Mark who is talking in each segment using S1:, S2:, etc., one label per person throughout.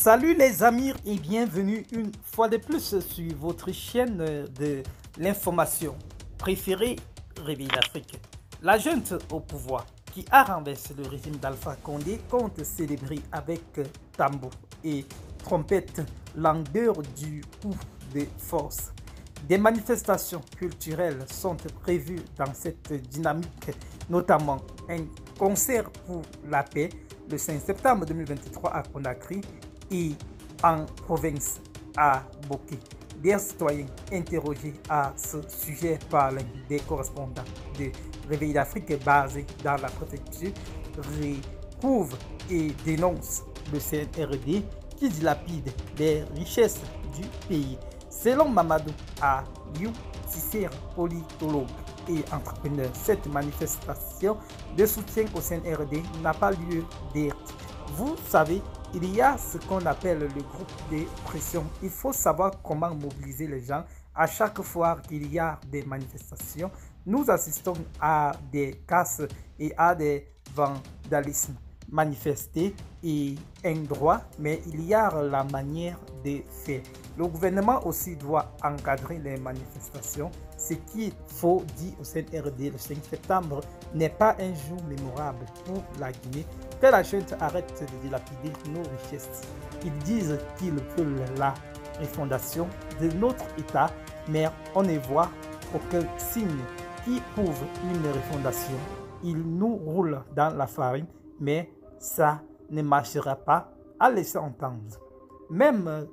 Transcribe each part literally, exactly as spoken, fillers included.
S1: Salut les amis et bienvenue une fois de plus sur votre chaîne de l'information préférée, Réveil d'Afrique. La junte au pouvoir qui a renversé le régime d'Alpha Condé compte célébrer avec tambour et trompette l'endeur du coup de force. Des manifestations culturelles sont prévues dans cette dynamique, notamment un concert pour la paix le cinq septembre deux mille vingt-trois à Conakry et en province à Bokeh. Des citoyens interrogés à ce sujet par l'un des correspondants de Réveil d'Afrique basé dans la préfecture recouvrent et dénoncent le C N R D qui dilapide les richesses du pays. Selon Mamadou Ayou Cissé, politologue et entrepreneur, cette manifestation de soutien au C N R D n'a pas lieu d'être. Vous savez, il y a ce qu'on appelle le groupe de pression. Il faut savoir comment mobiliser les gens. À chaque fois qu'il y a des manifestations, nous assistons à des casses et à des vandalismes. Manifester est un droit, mais il y a la manière de faire. Le gouvernement aussi doit encadrer les manifestations. Ce qu'il faut dire au C N R D le cinq septembre n'est pas un jour mémorable pour la Guinée. Que la junte arrête de dilapider nos richesses. Ils disent qu'ils veulent la refondation de notre État, mais on ne voit aucun signe qui prouve une refondation. Ils nous roulent dans la farine, mais ça ne marchera pas à laisser entendre. Même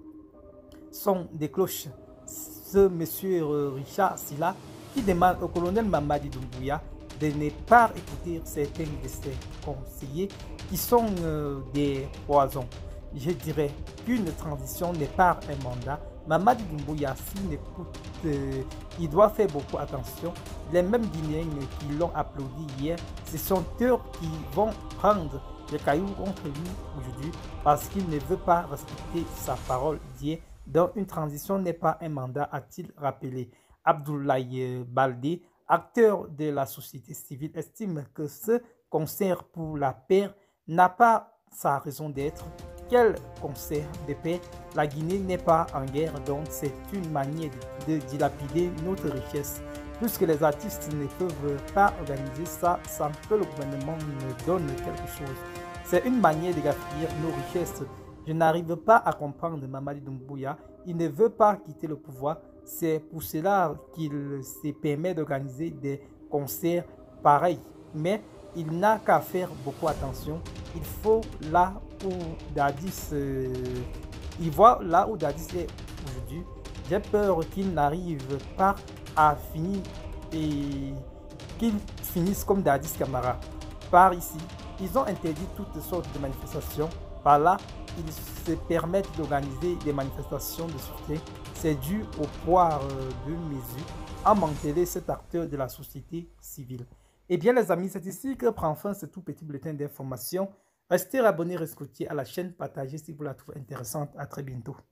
S1: son des cloches, ce monsieur Richard Silla qui demande au colonel Mamadi Doumbouya de ne pas écouter certains de ses conseillers qui sont euh, des poisons. Je dirais qu'une transition n'est pas un mandat. Mamadi Doumbouya, s'il écoute, euh, il doit faire beaucoup attention. Les mêmes Guinéens qui l'ont applaudi hier, ce sont eux qui vont prendre le caillou contre lui aujourd'hui parce qu'il ne veut pas respecter sa parole d'hier. Donc une transition n'est pas un mandat, a-t-il rappelé. Abdoulaye Baldé, acteur de la société civile, estime que ce concert pour la paix n'a pas sa raison d'être. Quel concert de paix? La Guinée n'est pas en guerre, donc c'est une manière de dilapider notre richesse. Puisque les artistes ne peuvent pas organiser ça sans que le gouvernement ne donne quelque chose. C'est une manière de gaspiller nos richesses. Je n'arrive pas à comprendre Mamadi Doumbouya. Il ne veut pas quitter le pouvoir. C'est pour cela qu'il se permet d'organiser des concerts pareils. Mais il n'a qu'à faire beaucoup attention. Il faut là où Dadis, euh, il voit là où Dadis est aujourd'hui. J'ai peur qu'il n'arrive pas à finir et qu'il finisse comme Dadis Camara. Par ici, ils ont interdit toutes sortes de manifestations. Par là, ils se permettent d'organiser des manifestations de soutien. C'est dû au poids de mesure à manteler cet acteur de la société civile. Eh bien les amis, c'est ici que prend fin ce tout petit bulletin d'information. Restez abonnés, restez à la chaîne, partagez si vous la trouvez intéressante. À très bientôt.